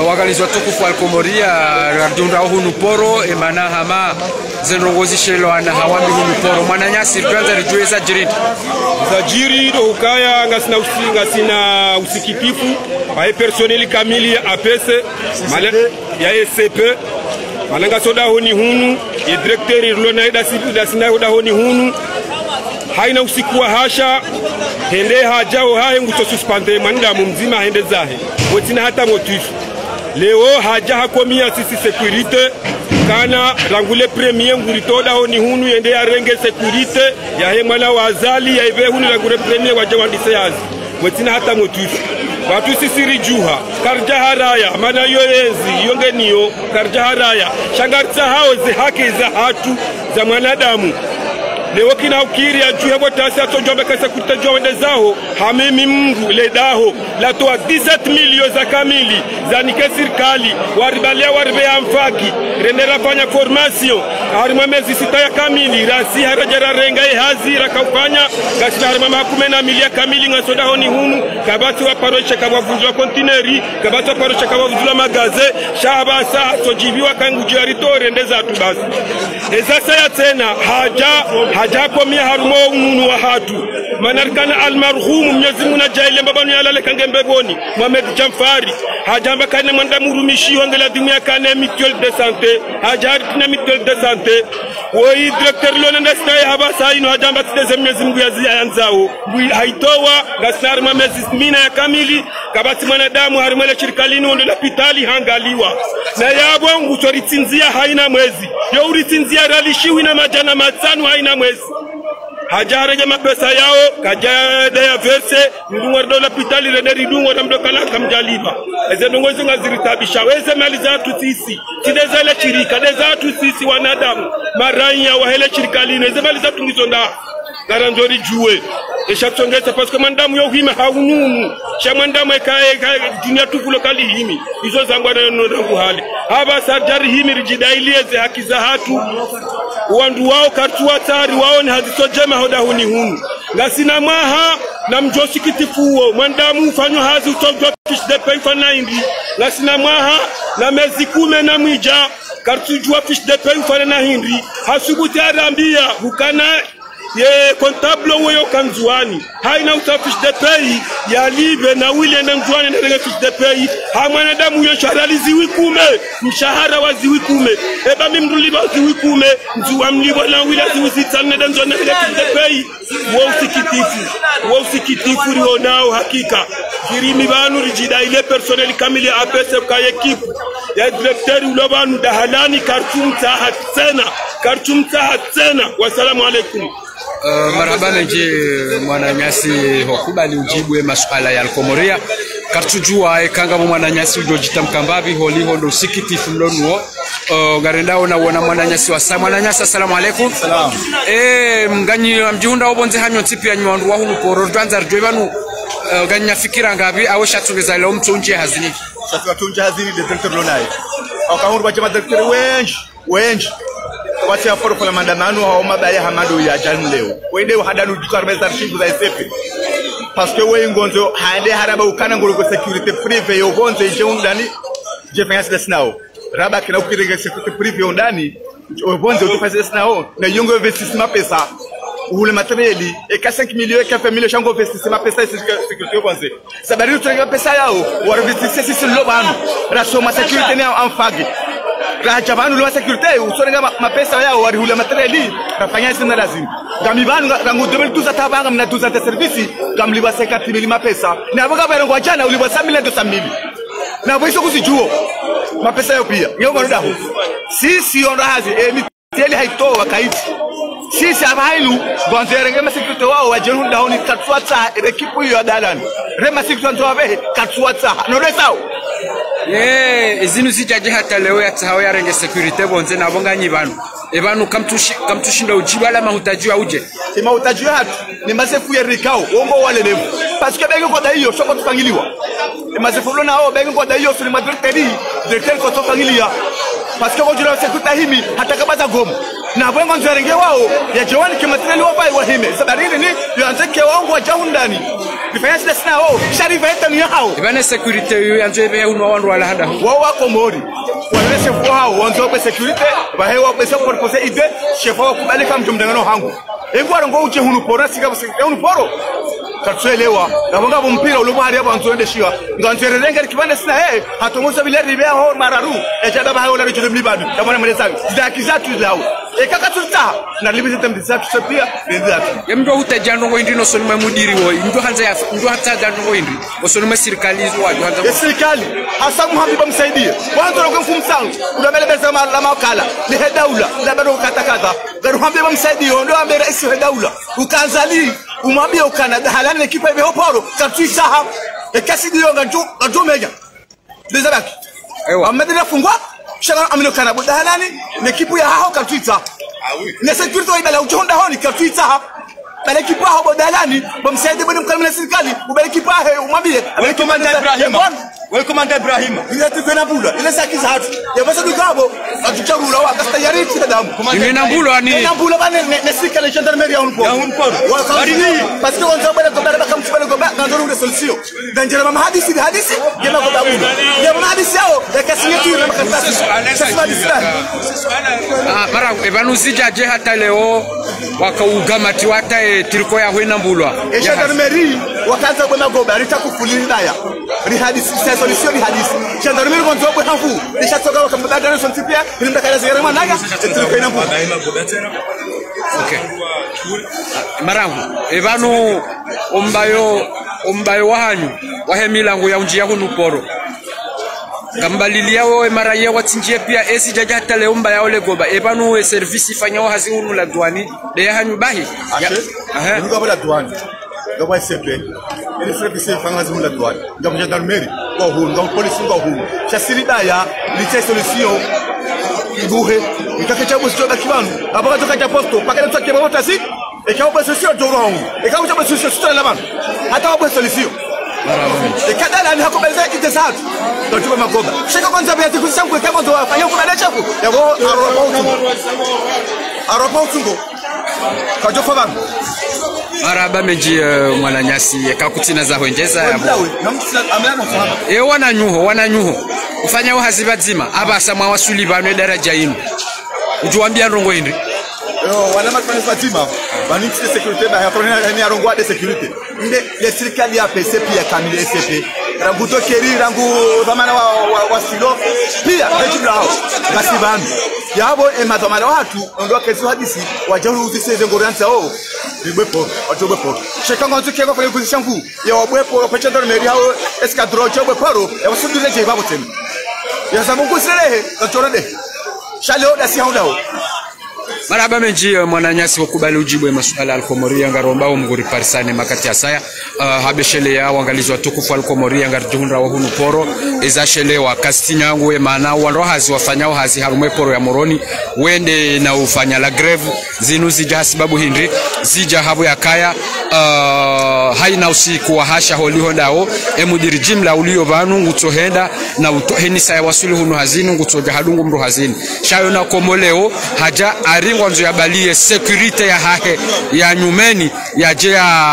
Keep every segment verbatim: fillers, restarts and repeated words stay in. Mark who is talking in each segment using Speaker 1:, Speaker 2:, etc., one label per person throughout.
Speaker 1: wakalizwa tukufu alkomoria radunda hunu poro emana hama zenrongozi shelo ana hawambi hunu poro mwana nyasi kwanza rijueza jiridi
Speaker 2: zajiri do ukaya ngasina usinga sina usikitifu aye personnel kamili ya A P S mala ya S C P malanga soda honi hunu ye directeur irlona ida sibu da sina hoda honi hunu haina usiku wa hasha hende hajao hae nguto suspende manda mumzima hende zahe wotina hata motifu leo haja hakomia sisi security kana rangule premier nguritoda honi hunu yende ya renge security ya hemala wazali ya ibe hunu rangule premier wajawandise yazi wotina hata motifu watu sisi rijuha karja haraya mana yoyezi yonge niyo karja haraya shangarza hao zi haki za hatu za mwanadamu leo kina ukiri ya juhe botasi atojombe kasa kutajwa wende zao hamimi mngu ledaho la toa dix-sept milio za kamili za nike sirkali waribalia waribe ya mfaki renera fanya formation harima mezi sita ya kamili rasi harajara renga ya hazira kaufanya gasina harima makume na milia kamili ngasoda honi hunu kabati wa paroche kabavuzula kontineri kabati wa paroche kabavuzula magaze shahabasa sojibiwa kanguji arito rendeza atubasi ezasa ya tena haja haja komia harumo ununu wa hatu manarkana almarhum mnyezi muna jaile mbabanu ya lale kange mbegoni Mohamed Jamfari hajamba kane mwanda murumishi wangela dimia kane mutuelle de santé hajar kina mutuelle de santé woi directeur lona ndasna ya habasa ino hajamba tideze mnyezi mngu ya ziya yanzao haitowa gasnar mamezi mina ya kamili kabati mwanadamu harimele shirikalini wondo la pitali hangaliwa na yabo nguchoritinzia haina mwezi yo uritinzia ralishiwi na majana matanu haina mwezi hajareje mapesa yao kajade ya verse ndungwa dola pitali rene ridungwa na mdokala kamjaliba eze ndungwa zinga ziritabisha weze mali za tu sisi tidezele chirika deza tu sisi wanadamu maranya wa hele chirikalini eze mali za tu ngizonda garanzori juwe esha tsongeza parce que mandamu yo hima haununu sha mandamu ekae dunia tuku lokali himi izo zangwa na ndangu hali haba sajari himi rijidailie haki za hatu wandu wao kartuwa tari wao ni hazisojema hoda huni hunu ngasina maha na mjosi kitifuo mandamu ufanyo hazi utogwa fish de pay fana indi ngasina maha na mezi kume na mwija kartujua fish de pay fana na hindi hasubuti arambia hukana ye comptable weyo kanzuani haina utafish de pay ya libe na wile na mjuani na fish de pay ha mwanadamu yo sharalizi wikume mshahara wa ziwikume eba mimruli ba ziwikume mzuwa mlibo na wile ziwisitana na mjuani na fish de pay wo usikitifu wo usikitifu rionao hakika kirimi banu rijida ile personnel kamili A P S ka ekipu ya directeur ulobanu dahalani kartum tahat tena kartum tahat tena wasalamu alaikum.
Speaker 1: Uh, marhaba nje mwana nyasi hokubali ujibu masuala ya alkomoria kartujua ekanga mwana nyasi ujojita mkambabi holi hondo sikitifu mlonuo uh, garendao na wona mwana nyasi wa sa mwana nyasi assalamu alaikum salam eh mganyi mjihunda obonze hanyo tipi ya nyandu wa hunu poro dwanza rjwebanu uh, ganya fikira ngabi awe shatungeza leo mtu nje hazini
Speaker 3: sasa tunje hazini de directeur lonai akahuru baje ma directeur wengi wengi wati ya foro kwa maandamano hao mabali hamadu ya jana leo wende hadanu dukarmeza archive za S C P parce que we ngonzo hande haraba ukana ngoro security privé yo bonze je undani je fanya desnao raba kina ukirege security privé undani yo bonze utufanya desnao na yongo investissement pesa ule materieli e ka cinq millions e ka vingt millions chango investissement pesa security yo bonze sabari turenga pesa yao wa investir sisi lobanu rasoma security ni en fagi Rajabanu lwa security usorenga mapesa yao warihula materiali rafanya sina lazima gamibanu rangu deux mille douze atabanga mna douze ante service gamliba cinquante mille mapesa na boga barongo ajana uliba cent mille deux cent mille na boiso kusijuo mapesa yao pia ngongo ndaho sisi onda hazi e miteli haitoa kaiti sisi abailu gonzerenge ma security wao wajeru ndaho ni katwata ekipu yo dalani rema security ndo abe katwata no resao
Speaker 1: eh izinu sijaje hata leo ya tahawa ya renge security bonze na bonganyi banu ebanu kamtushi kamtushinda ujibala mahutajiwa uje
Speaker 3: si mahutajiwa hatu ni masefu ya rikao wongo wale levu parce que bengi kwa hiyo soko tufangiliwa ni masefu lona hao bengi kwa hiyo suli madroteri directeur kwa tufangilia parce que wajura sekuta himi hata kabaza gomu na bongo nzerenge wao ya jawani kimatreli wa bai wa hime sabarini ni yanzeke wangu wa jahundani Difanya sida sina o. Sharifa hata ni hao.
Speaker 1: Ibane security yo yanzo ebe uno wandu wala handa.
Speaker 3: Wao wako mori. Wale chef wao wanzo kwa security ba hewa kwa soko kwa sasa ide chef wao kubalika mtu mdangano hangu. Engwara ngo uje hunu pora sika hunu poro. Katwelewa. Nabonga bumpira ulubu hali hapo anzo ende shiwa. Nganzererenge kibande sina eh hatongoza bile ribea ho mararu. Echada ba hayo richo mlibadu. Tabona mweleza. Zidakizatu lao. Ekaka tulta na libi zetem zatu sepia ndatu.
Speaker 1: Yemdo utajano ngo indino sonuma mudiri wo. Ndo hanza ya ndo hata jano ngo indi. Osonuma serikali zo wa hanza.
Speaker 3: Serikali hasa muhabiba msaidie. Kwanza ndo kumsangu. Unabele beza la makala. Ni hedaula. Na bado katakata. Garu muhabiba msaidie ndo ambe rais hedaula. Ukanzali umwambie ukanada halani ekipa ibe hoporo katwisa ha. Ekasi dio nganjo nganjo meja. Bezabaki. Ewa. Amedela fungwa. Shaka amino kana budahalani nekipu ya hao katwita ne security wa ibala ujonda hao ni katwita bale kipu hao budahalani bomsaidie bwana mkamila serikali ubale kipu hao umwambie
Speaker 2: welcome Ibrahim welcome Ibrahim
Speaker 3: ile tena bula ile sakiza hatu ya basa dukabo atucharula wa kasta yariti damu
Speaker 1: ni nambulo ani
Speaker 3: ni nambulo bane ne serikali gendarmerie ya unpo
Speaker 2: ya unpo
Speaker 3: bari parce que on sabana ko bala kam tubale ko ba ngandoro de solution danjera mama hadisi hadisi yema ko babulo ya mama hadisi yao ya kasignature na makatasi
Speaker 1: ah mara ebanu zijaje hata leo wakaugamati wata e tiriko ya hwena mbulwa
Speaker 3: e gendarmerie wakaanza bwana go bari takufulinda ya ri hadisi solution ri hadisi gendarmerie ko nzobo hafu nishatoka wakambada na sontipia ni mtakala zigara managa tiriko ina mbulwa
Speaker 1: okay marangu ebanu ombayo ombayo wahanyu wahemilango ya unjia hunu poro kambalilia wewe mara yeye watinjie pia esi jaja hata leo mbaya ole goba ebanu we service ifanya hazi hunu la douane de hanyu bahi
Speaker 3: aha ndugu bala douane ndugu S P ile service ifanya hazi hunu la douane ndugu gendarmerie kwa hunu ndugu police kwa hunu chasiri daya lite solution ibuhe ikakecha sio dakibanu abaka toka posto pakale toka bota si ekawa solution dorong ekawa solution sio la bana hata wabo solution ekadala ni hakubaliza kitesatu ndio magoba shika kwanza bia tikushangu kama ndo afanya kubadilisha huko yabo aropo aropo tungo kajofa bana
Speaker 1: maraba meji mwananyasi kakutina za hwenjeza yabo e wana nyuho wana nyuho ufanya uhaziba zima abasa mwa wasuli banwe daraja yinu ujuambia rongo indi
Speaker 3: yo wana matani Fatima baniki de sécurité ba ya ni arongo de sécurité nde le serikali ya P C pia kamili S P rangu to keri rangu zamana wa wa silo pia hejibla hao basi banu yabo e mazamana watu ndo kesi hadisi wajaru uziseze ngoranza o libwepo watobwepo shekango ntukeko kwa position ku ya wabwepo pacha ndo meri hao escadron chobwe paro ya wasudule je babo tena ya sababu selehe katorade shaleo dasi haundao
Speaker 1: maraba menji mwananyasi wakubali ujibwe masuala alkomoria ngaromba mguri parisane makati ya saya uh, habeshele ya wangalizwa tukufu alkomoria ngarjuhunra wa hunu poro ezashele wa kastinya ngwe mana wanrohazi wafanyao hazi harume poro ya moroni wende na ufanya la greve zinu zija sababu hindri zija habu ya kaya uh, haina usiku wa hasha holi hondao emudiri jimla ulio vanu ngutohenda na utoheni saya wasuli hunu hazinu ngutoja hadungu mru hazini shayo na komoleo haja ari ngwanzo ya balie security ya hahe ya nyumeni ya je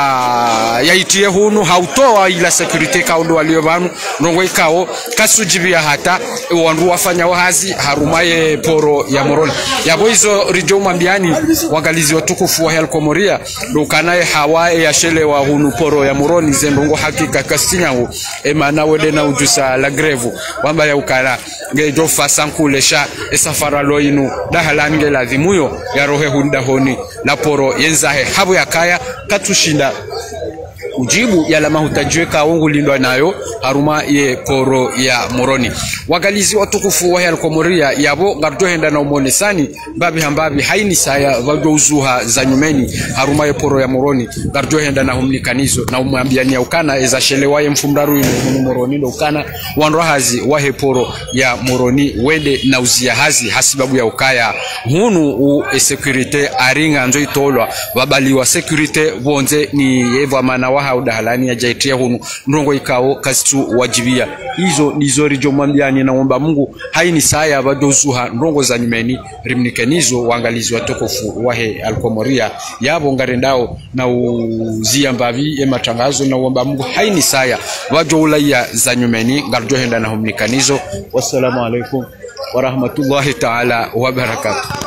Speaker 1: ya itie hunu hautoa ila security kaundo walio banu nongo ikao kasujibia hata wandu wafanya wahazi harumaye poro ya moroni yabo hizo rijo mwambiani wangalizi watukufu wa Helkomoria dukanaye hawae ya shele wa hunu poro ya moroni zendongo hakika kasinyangu emana wede na ujusa la grevu wamba ya ukara ngejo fasankulesha esafara loinu dahalange la dhimuyo ya rohe hunda honi la poro yenzahe habu ya kaya katushinda ujibu ya lama hutajweka wangu lindwa nayo haruma ye poro ya moroni wagalizi watukufu wa Helkomoria yabo gardo henda na umonesani babi hambabi haini saya wajozuha za nyumeni haruma ye poro ya moroni gardo henda na humlikanizo na umwambiania ukana eza shelewaye mfumdaru inu moroni ndo ukana wanrohazi wa he poro ya moroni wende na uzia hazi hasibabu ya ukaya hunu u e security aringa njo itolwa wabali wa security bonze ni eva mana wa hau dahalani ya jaitia hunu ndongo ikao kazitu wajibia hizo nizo rijo mwambiani na omba Mungu haini saya badozuha ndongo za nyumeni rimnikenizo waangalizi watokofu wahe Alkomoria yabo ngarendao na uzia mbavi ema tangazo na omba Mungu haini saya wajo ulaya za nyumeni ngarjo henda na humnikanizo. Wassalamu alaikum wa rahmatullahi ta'ala wa barakatuh.